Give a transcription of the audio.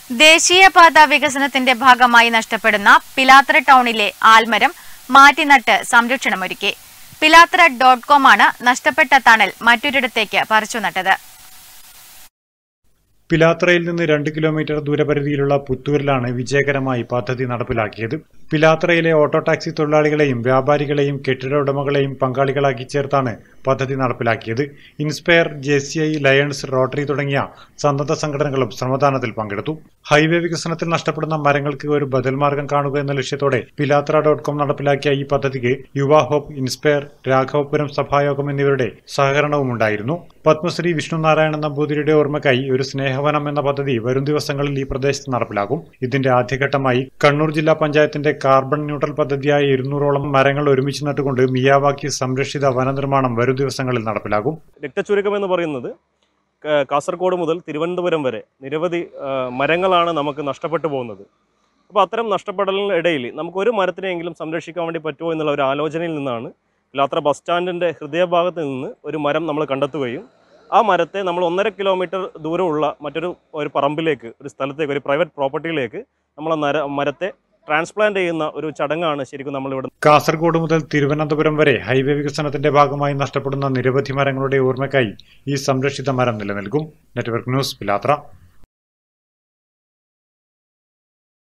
ദേശീയപാത വികസനത്തിന്റെ ഭാഗമായി നഷ്ടപ്പെടുന്ന പിലാത്തറ ടൗണിലെ ആൽമരം മാറ്റിനട്ട് സംരക്ഷണമൊരുക്കി. Payyanur.com ആണ് നഷ്ടപ്പെട്ട തണൽ മറ്റൊരിടത്തേക്ക് പറിച്ചുനട്ടത്. പിലാത്തറയിൽ നിന്ന് 2 കിലോമീറ്റർ ദൂരപരിധിയിലുള്ള പുത്തൂരിലാണ് വിജയകരമായി പദ്ധതി നടപ്പിലാക്കിയത്. പിലാത്തറയിലെ ഓട്ടോ ടാക്സി തൊഴിലാളികളെയും വ്യാപാരികളെയും കെട്ടിട ഉടമകളെയും പങ്കാളികളാക്കി ചേർത്താണ് പദ്ധതി നടപ്പിലാക്കിയത്. ഇൻസ്പയർ, JCI, ലയൺസ്, റോട്ടറി തുടങ്ങിയ സന്നദ്ധ സംഘടനകളും ശ്രമദാനത്തിൽ പങ്കെടുത്തു. ഹൈവേ വികസനത്തിൽ നഷ്ടപ്പെടുന്ന മരങ്ങൾക്ക് ഒരു ബദൽ മാർഗം കാണുക എന്ന ലക്ഷ്യത്തോടെ Payyanur.com നടപ്പിലാക്കിയ ഈ പദ്ധതിക്ക് യുവ ഹോപ്പ്, ഇൻസ്പയർ, രാഘവപുരം സഭായോഗം എന്നിവരുടെ സഹകരണവും ഉണ്ടായിരുന്നു. പത്മശ്രീ വിഷ്ണുനാരായണൻ നമ്പൂതിരിയുടെ ഓർമ്മയ്ക്കായി ഒരു സ്നേഹവനം എന്ന പദ്ധതി വരും ദിവസങ്ങളിൽ ഈ പ്രദേശത്ത് നടപ്പിലാകും. ഇതിന്റെ ആദ്യഘട്ടമായി കണ്ണൂർ ജില്ലാ പഞ്ചായത്തിന്റെ കാർബൺ ന്യൂട്രൽ പദ്ധതിയായ 200ഓളം മരങ്ങൾ ഒരുമിച്ച് നട്ടുകൊണ്ട് മിയാവാക്കി സംരക്ഷിത വനനിർമ്മാണം വരും ദിവസങ്ങളിൽ നടപ്പിലാകും. രക്തചുരുക്കം എന്ന് പറയുന്നത് കാസർഗോഡ് മുതൽ തിരുവനന്തപുരം വരെ നിരവധി മരങ്ങളാണ് നമുക്ക് നഷ്ടപ്പെട്ടു പോകുന്നത്. അപ്പോൾ അത്തരം നഷ്ടപ്പെടലിനിടയിൽ നമുക്ക് ഒരു മരത്തിനെങ്കിലും സംരക്ഷിക്കാൻ വേണ്ടി പറ്റുമോ എന്നുള്ള ഒരു ആലോചനയിൽ നിന്നാണ് പിലാത്തറ ബസ് സ്റ്റാൻഡിൻ്റെ ഹൃദയഭാഗത്ത് നിന്ന് ഒരു മരം നമ്മൾ കണ്ടെത്തുകയും ആ മരത്തെ നമ്മൾ 1.5 കിലോമീറ്റർ ദൂരമുള്ള ഒരു പറമ്പിലേക്ക്, ഒരു സ്ഥലത്തേക്ക്, ഒരു പ്രൈവറ്റ് പ്രോപ്പർട്ടിയിലേക്ക് നമ്മൾ മരത്തെ ട്രാൻസ്പ്ലാന്റ് ചെയ്യുന്ന ഒരു ചടങ്ങാണ് ശരിക്കും നമ്മളിവിടെ. കാസർഗോഡ് മുതൽ തിരുവനന്തപുരം വരെ ഹൈവേ വികസനത്തിന്റെ ഭാഗമായി നഷ്ടപ്പെടുന്ന നിരവധി മരങ്ങളുടെ ഓർമ്മയ്ക്കായി ഈ സംരക്ഷിത മരം നിലനിൽക്കും. Network news, Pilathara.